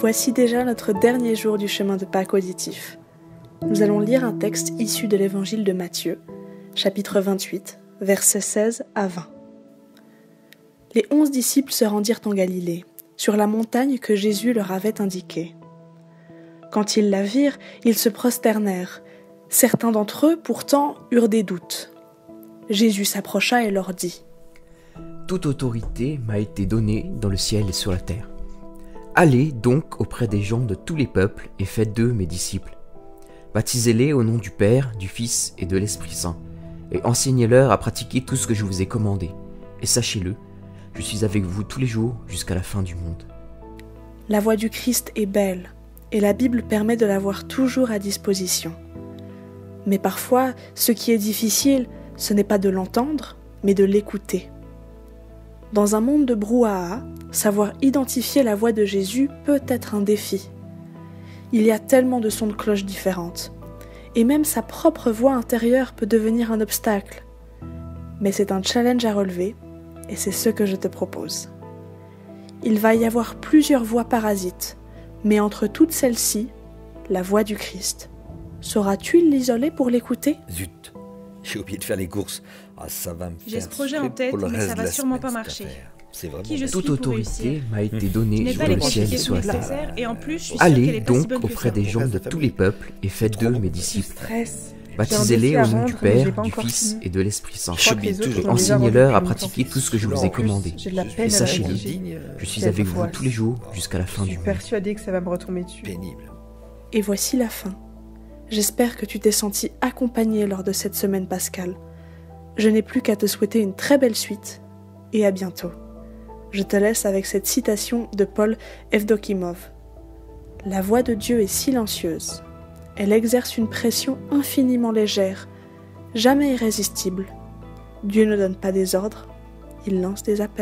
Voici déjà notre dernier jour du chemin de Pâques auditif. Nous allons lire un texte issu de l'évangile de Matthieu, chapitre 28, versets 16 à 20. Les 11 disciples se rendirent en Galilée, sur la montagne que Jésus leur avait indiquée. Quand ils la virent, ils se prosternèrent. Certains d'entre eux, pourtant, eurent des doutes. Jésus s'approcha et leur dit : « Toute autorité m'a été donnée dans le ciel et sur la terre. Allez donc auprès des gens de tous les peuples et faites d'eux mes disciples. Baptisez-les au nom du Père, du Fils et de l'Esprit Saint, et enseignez-leur à pratiquer tout ce que je vous ai commandé. Et sachez-le, je suis avec vous tous les jours jusqu'à la fin du monde. » La voix du Christ est belle, et la Bible permet de l'avoir toujours à disposition. Mais parfois, ce qui est difficile, ce n'est pas de l'entendre, mais de l'écouter. Dans un monde de brouhaha, savoir identifier la voix de Jésus peut être un défi. Il y a tellement de sons de cloche différentes, et même sa propre voix intérieure peut devenir un obstacle. Mais c'est un challenge à relever, et c'est ce que je te propose. Il va y avoir plusieurs voix parasites, mais entre toutes celles-ci, la voix du Christ. Sauras-tu l'isoler pour l'écouter ? Zut, j'ai oublié de faire les courses. Ah, ça va me faire. J'ai ce projet en tête, mais ça va sûrement pas marcher. C'est vraiment Qui je suis Toute pour autorité réussir. m'a été donnée Je n'ai pas dans les le ciel et qualifications sur la terre. nécessaires et en plus, je suis sûre qu'elle Allez est pas si donc bonne que auprès ça. des gens de tous les peuples et faites d'eux mes disciples. Stress. Baptisez-les au nom du Père, du encore Fils fini. et de l'Esprit Saint. Je crois que les autres, Et j'en ai déjà enseignez-leur à rendu pratiquer longtemps. tout ce que je vous ai commandé. J'ai de la Et peine à sachez-le, réaliser. je suis Quelle avec vous angoisse. tous les jours jusqu'à la fin Je du suis monde. persuadée que ça va me retomber dessus. pénible. Et voici la fin. J'espère que tu t'es senti accompagné lors de cette semaine pascale. Je n'ai plus qu'à te souhaiter une très belle suite et à bientôt. Je te laisse avec cette citation de Paul Evdokimov. « La voix de Dieu est silencieuse. Elle exerce une pression infiniment légère, jamais irrésistible. Dieu ne donne pas des ordres, il lance des appels. »